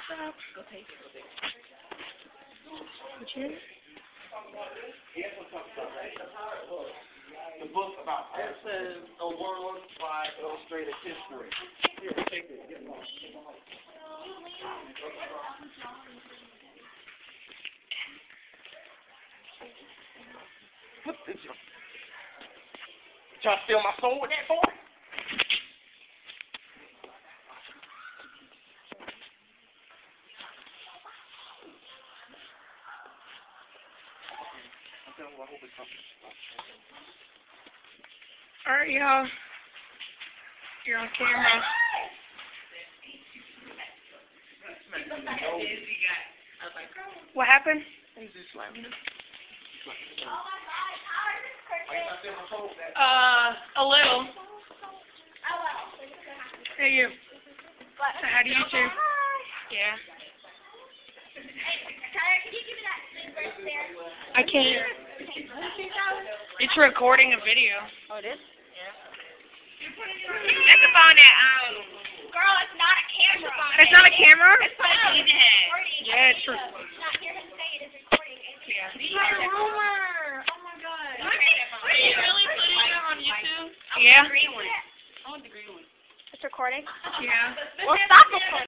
Stop. The book about it says a worldwide illustrated history. Here, take it. Get one. What is your? Trying to steal my soul with that boy? Alright, y'all. You're on camera. What happened? He's just slamming it. A little. Hey, you. So how do you do? Yeah. Can you give me that thing right there? I can't. It's recording a video. Oh, it is? It's upon that, Girl, it's not a camera. It's not a camera? It's what it needs to have. Yeah, it's Not hear him say it is recording. Yeah. It's a rumor. Oh my god. Are you really putting it on YouTube? Yeah. I want the green one. It's recording? Yeah. Well, stop recording.